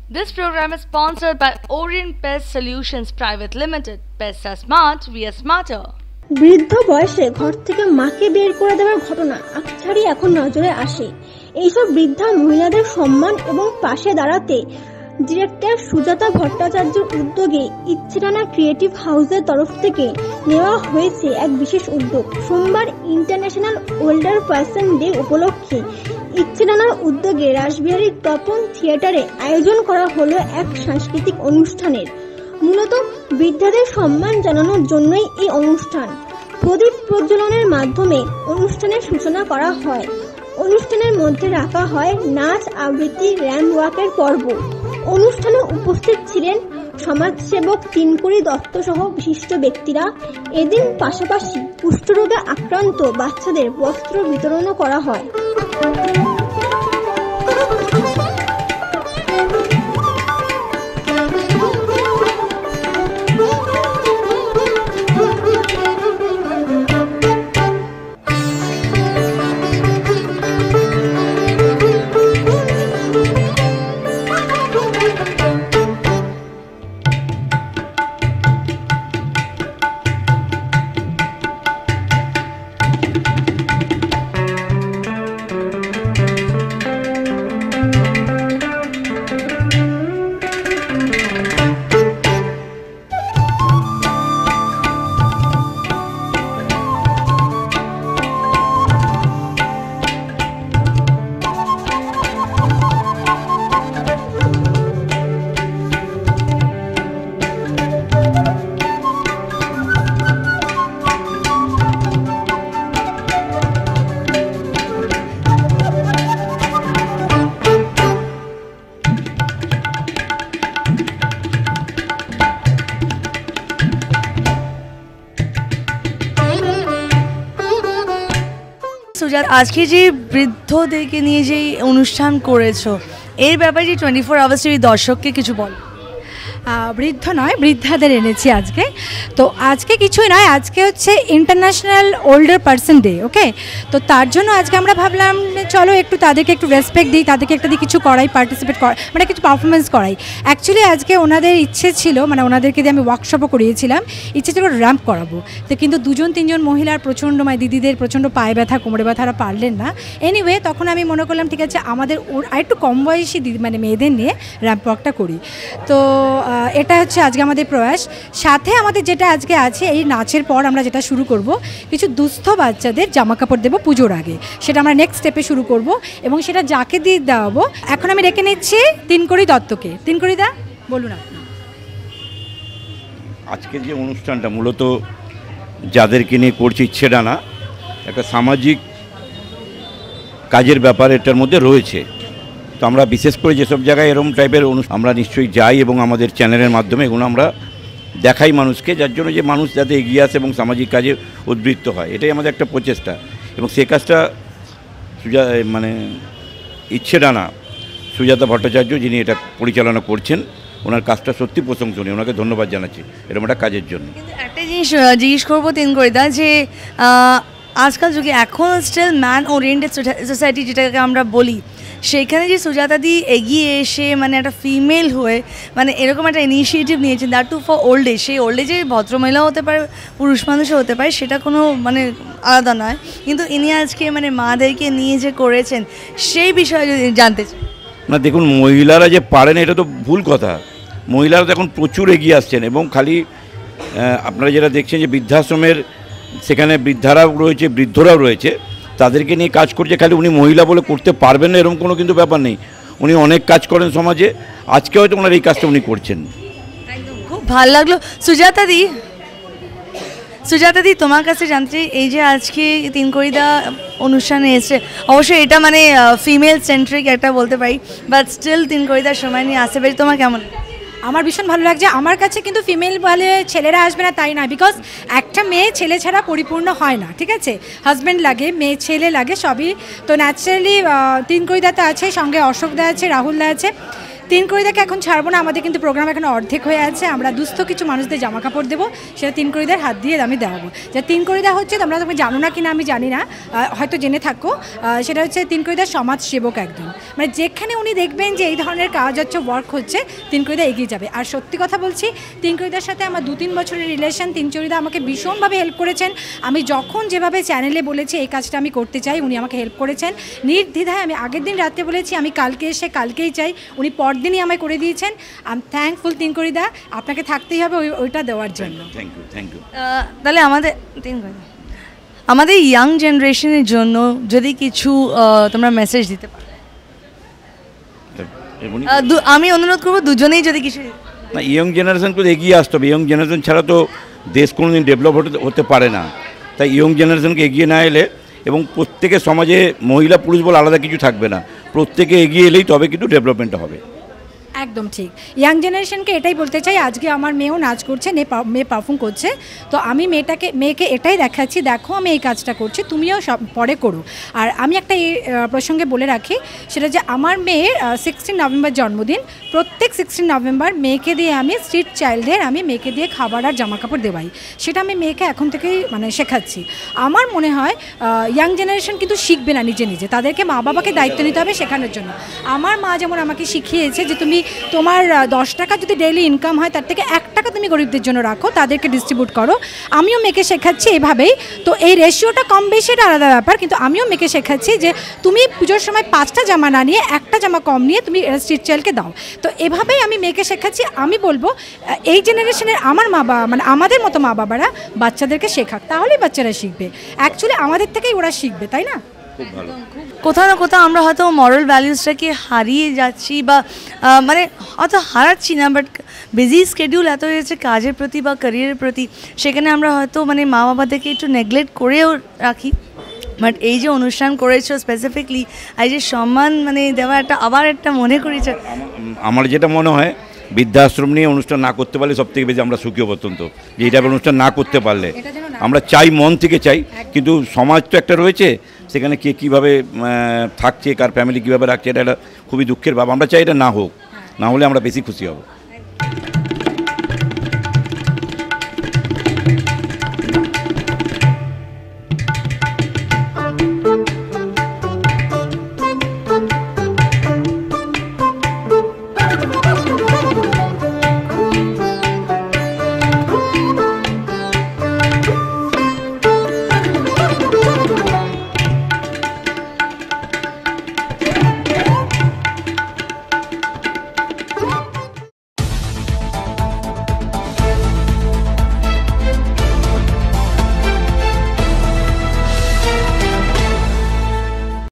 This program is sponsored by Orient Pest Solutions Private Limited. Pests are smart, we are smarter. বৃদ্ধ বয়সে ঘর থেকে মাকে বের করে দেওয়ার ঘটনা আকছাড়ি এখন নজরে আসে। এইসব বৃদ্ধা মহিলাদের সম্মান এবং পাশে দাঁড়াতে ডিরেক্টর সুজাতা ভট্টাচার্যের উদ্যোগে ইচ্ছেটানা ক্রিয়েটিভ হাউসের তরফ থেকে নেওয়া হয়েছে এক বিশেষ উদ্যোগ। সোমবার ইন্টারন্যাশনাল ওল্ডার পার্সন ডে উপলক্ষে ইচ্ছেটানার উদ্যোগে রাসবিহারীর তপন থিয়েটারে আয়োজন করা হলো এক সাংস্কৃতিক অনুষ্ঠানের। মূলত বৃদ্ধাদের সম্মান জানানোর জন্যই এই অনুষ্ঠান। প্রদীপ প্রজ্বলনের মাধ্যমে অনুষ্ঠানের সূচনা করা হয়। অনুষ্ঠানের মধ্যে রাখা হয় নাচ, আবৃত্তি, র্যাম্প ওয়াকের পর্ব। অনুষ্ঠানে উপস্থিত ছিলেন সমাজসেবক তিনকুড়ি দত্ত সহ বিশিষ্ট ব্যক্তিরা। এদিন পাশাপাশি কুষ্ঠরোগে আক্রান্ত বাচ্চাদের বস্ত্র বিতরণও করা হয়। সুজাত, আজকে যে বৃদ্ধদেরকে নিয়ে যে অনুষ্ঠান করেছো এর ব্যাপারে যে 24 আওয়ার্স দর্শককে কিছু বল। বৃদ্ধ নয়, বৃদ্ধাদের এনেছি আজকে। তো আজকে কিছুই নয়, আজকে হচ্ছে international older person day. Okay, তো তার জন্য আজকে আমরা ভাবলাম চলো একটু তাদেরকে একটু রেসপেক্ট দিই, তাদেরকে একটা দিয়ে কিছু করাই, পার্টিসিপেট করা, মানে কিছু পারফরমেন্স করাই। অ্যাকচুয়ালি আজকে ওনাদের ইচ্ছে ছিল, মানে ওনাদেরকে দিয়ে আমি ওয়ার্কশপও করিয়েছিলাম, ইচ্ছে ছিল র্যাম্প করাবো। তো কিন্তু 2-3 মহিলার প্রচণ্ড, মানে দিদিদের প্রচণ্ড পায়ে ব্যথা, কোমরে ব্যথা, ওরা পারলেন না। এনিওয়ে তখন আমি মনে করলাম ঠিক আছে আমাদের আরেকটু কম বয়সী মানে মেয়েদের নিয়ে র্যাম্প ওয়াকটা করি। তো এটা হচ্ছে আজকে আমাদের প্রয়াস। সাথে আমাদের যেটা আজকে আছে, এই নাচের পর আমরা যেটা শুরু করব, কিছু দুস্থ বাচ্চাদের জামা কাপড় দেবো পুজোর আগে। সেটা আমরা নেক্সট স্টেপে শুরু করব এবং সেটা যাকে দিয়ে দেওয়াবো। এখন আমি রেখে নিচ্ছি তিনকুড়ি দত্তকে। তিনকুড়ি দা বলুন আপনি। আজকের যে অনুষ্ঠানটা মূলত যাদেরকে নিয়ে করছি ইচ্ছেটানা, একটা সামাজিক কাজের ব্যাপার এটার মধ্যে রয়েছে। তো আমরা বিশেষ করে যেসব জায়গায় এরকম টাইপের আমরা নিশ্চয়ই যাই এবং আমাদের চ্যানেলের মাধ্যমে এগুলো আমরা দেখাই মানুষকে, যার জন্য যে মানুষ যাতে এগিয়ে আসে এবং সামাজিক কাজে উদ্বৃত্ত হয়, এটাই আমাদের একটা প্রচেষ্টা। এবং সে কাজটা মানে ইচ্ছেটানা সুজাতা ভট্টাচার্য যিনি এটা পরিচালনা করছেন, ওনার কাজটা সত্যি প্রশংসনীয়, ওনাকে ধন্যবাদ জানাচ্ছি এরকম একটা কাজের জন্য। কিন্তু একটা জিনিস জিজ্ঞেস করবো তিনকুড়িদা, যে আজকাল যুগে এখন স্টিল ম্যান ওরিয়েন্টেড সোসাইটি যেটাকে আমরা বলি, সেখানে যে সুজাতাদি এগিয়ে এসে মানে একটা ফিমেল হয়ে মানে এরকম একটা ইনিশিয়েটিভ নিয়েছেন, that too for old age. সেই ওল্ড এজে ভদ্রমহিলাও হতে পারে, পুরুষ মানুষও হতে পারে, সেটা কোনো মানে আলাদা নয়। কিন্তু ইনি আজকে মানে মাদেরকে নিয়ে যে করেছেন সেই বিষয়ে যদি জানতে চাই। না দেখুন, মহিলারা যে পারেন এটা তো ভুল কথা। মহিলারা তো এখন প্রচুর এগিয়ে আসছেন এবং খালি আপনারা যেটা দেখছেন যে বৃদ্ধাশ্রমের সেখানে বৃদ্ধারাও রয়েছে, বৃদ্ধরাও রয়েছে, তাদেরকে নিয়ে কাজ করছে। খালি উনি মহিলা বলে করতে পারবেন না এরকম কোনো কিন্তু ব্যাপার নেই, উনি অনেক কাজ করেন সমাজে। আজকে হয়তো ওনার এই কাজটা উনি করছেন। খুব ভালো লাগলো। সুজাতাদি তোমার কাছে জানতে চাই, এই যে আজকে তিনকুড়িদা অনুষ্ঠানে এসছে, অবশ্যই এটা মানে ফিমেল সেন্ট্রিক একটা বলতে পারি, বাট স্টিল তিনকুড়িদার সময় নিয়ে আসতে পারি, তোমার কেমন? আমার ভীষণ ভালো লাগছে। আমার কাছে কিন্তু ফিমেল বলে ছেলেরা আসবে না তাই না, বিকজ একটা মেয়ে ছেলে ছাড়া পরিপূর্ণ হয় না। ঠিক আছে, হাজব্যান্ড লাগে, মেয়ে ছেলে লাগে, সবই। তো ন্যাচারালি তিনকুড়িদা তো আছে, সঙ্গে অশোকদা আছে, রাহুলদা আছে। তিনকড়িদাকে এখন ছাড়বো না, আমাদের কিন্তু প্রোগ্রাম এখন অর্ধেক হয়ে আছে। আমরা দুস্থ কিছু মানুষদের জামা কাপড় দেবো, সেটা তিনকড়িদার হাত দিয়ে আমি দেওয়াবো। যে তিনকড়িদা হচ্ছে, তোমরা তুমি জানো না কিনা আমি জানি না, হয়তো জেনে থাকো, সেটা হচ্ছে তিনকড়িদার সমাজসেবক একজন। মানে যেখানে উনি দেখবেন যে এই ধরনের কাজ হচ্ছে, ওয়ার্ক হচ্ছে, তিনকড়িদা এগিয়ে যাবে। আর সত্যি কথা বলছি, তিনকড়িদার সাথে আমার 2-3 বছরের রিলেশন। তিনকড়িদা আমাকে ভীষণভাবে হেল্প করেছেন। আমি যখন যেভাবে চ্যানেলে বলেছি এই কাজটা আমি করতে চাই, উনি আমাকে হেল্প করেছেন নির্দ্বিধায়। আমি আগের দিন রাত্রে বলেছি আমি কালকে এসে কালকেই চাই, উনি পরদিনই আমায় করে দিয়েছেন। আমি থ্যাঙ্কফুল তিনকড়িদা, আপনাকে থাকতেই হবে ওইটা দেওয়ার জন্য। Thank you. তাহলে আমাদের ইয়াং জেনারেশনের জন্য যদি কিছু তোমরা মেসেজ দিতে পারো, আমি অনুরোধ করবো দুজনেই যদি কিছু। না, ইয়ং জেনারেশনকে এগিয়ে আসতে হবে। ইয়ং জেনারেশন ছাড়া তো দেশ কোনোদিন ডেভেলপ হতে পারে না। তাই ইয়ং জেনারেশনকে এগিয়ে না এলে, এবং প্রত্যেকের সমাজে মহিলা পুরুষ বলে আলাদা কিছু থাকবে না, প্রত্যেকে এগিয়ে এলেই তবে কিন্তু ডেভেলপমেন্টটা হবে। একদম ঠিক। ইয়াং জেনারেশনকে এটাই বলতে চাই, আজকে আমার মেয়েও নাচ করছে, মেয়ে পারফর্ম করছে, তো আমি মেয়েকে এটাই দেখাচ্ছি, দেখো আমি এই কাজটা করছি, তুমিও সব পরে করো। আর আমি একটা এই প্রসঙ্গে বলে রাখি, সেটা যে আমার মেয়ের 16 নভেম্বর জন্মদিন। প্রত্যেক 16 নভেম্বর মেয়েকে দিয়ে আমি স্ট্রিট চাইল্ডদের মেয়েকে দিয়ে খাবার আর জামা কাপড় দেওয়াই, সেটা আমি মেয়েকে এখন থেকেই শেখাচ্ছি। আমার মনে হয় ইয়াং জেনারেশন কিন্তু শিখবে না নিজে নিজে, তাদেরকে মা বাবাকে দায়িত্ব নিতে হবে শেখানোর জন্য। আমার মা যেমন আমাকে শিখিয়েছে যে তুমি তোমার 10 টাকা যদি ডেইলি ইনকাম হয়, তার থেকে 1 টাকা তুমি গরিবদের জন্য রাখো, তাদেরকে ডিস্ট্রিবিউট করো। আমিও মেয়েকে শেখাচ্ছি এভাবেই। তো এই রেশিওটা কম বেশি এটা আলাদা ব্যাপার, কিন্তু আমিও মেয়েকে শেখাচ্ছি যে তুমি পুজোর সময় 5টা জামা না নিয়ে 1টা জামা কম নিয়ে তুমি স্ট্রিট চাইল্ডকে দাও। তো এভাবেই আমি মেয়েকে শেখাচ্ছি। আমি বলবো এই জেনারেশনের আমার আমাদের মতো মা বাবারা বাচ্চাদেরকে শেখাক, তাহলেই বাচ্চারা শিখবে। অ্যাকচুয়ালি আমাদের থেকেই ওরা শিখবে, তাই না? কোথাও না কোথাও আমরা হয়তো মরাল ভ্যালিউসটাকে হারিয়ে যাচ্ছি, বা মানে হয়তো হারাচ্ছি না, বাট বিজি স্কেডিউল এত হয়েছে কাজের প্রতি বা ক্যারিয়ারের প্রতি, সেখানে আমরা হয়তো মা বাবাদেরকে একটু নেগলেক্ট করেও রাখি। বাট এই যে অনুষ্ঠান করেছো স্পেসিফিকলি, এই যে সম্মান দেওয়া, আবার একটা মনে করেছে। আমার যেটা মনে হয়, বৃদ্ধাশ্রম নিয়ে অনুষ্ঠান না করতে পারলে সবথেকে বেশি আমরা সুখী অত্যন্ত, যে এটা অনুষ্ঠান না করতে পারলে আমরা চাই, মন থেকে চাই, কিন্তু সমাজ তো একটা রয়েছে, সেখানে কে কীভাবে থাকছে, কার ফ্যামিলি কীভাবে রাখছে, এটা খুবই দুঃখের ভাব। আমরা চাই এটা না হোক, না হলে আমরা বেশি খুশি হব।